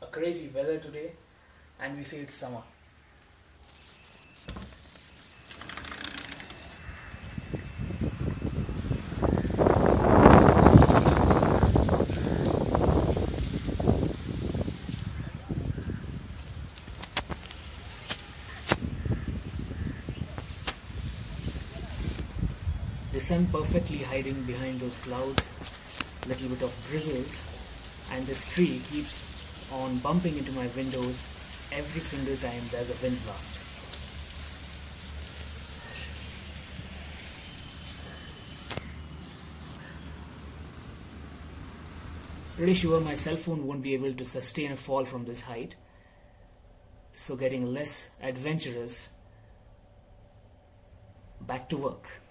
crazy weather today, and we say it's summer. The sun perfectly hiding behind those clouds, little bit of drizzles, and this tree keeps on bumping into my windows every single time there's a wind blast. Pretty sure my cell phone won't be able to sustain a fall from this height, so getting less adventurous, back to work.